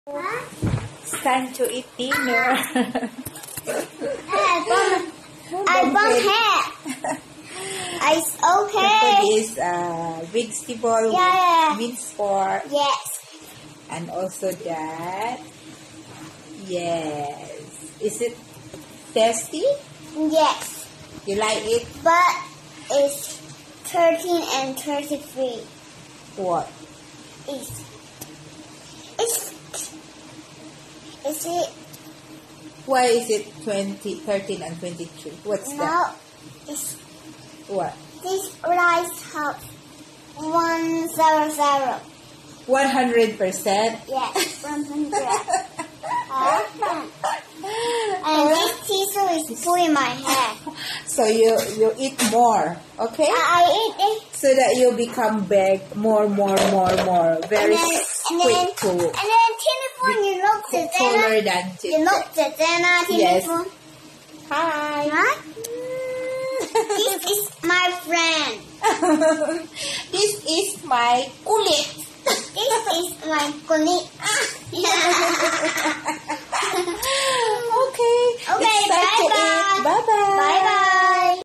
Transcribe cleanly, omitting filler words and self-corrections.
It's time to eat dinner. I bump hair. It's okay. Food is vegetable Yeah. with minced pork. Yes. And also that. Yes. Is it tasty? Yes. You like it? But it's 13 and 33. What? Is it? Why is it 13 and 23? What's No. that? It's What? this rice house 100. 100%? Yes, 100. And this tissue is pulling my hair. So you eat more, okay? I eat it. So that you become big, more. Very quick to And then telephone, you look the taller than You look the Yes. telephone. Hi. Huh? This is my friend. This is my kulit. This is my kulit.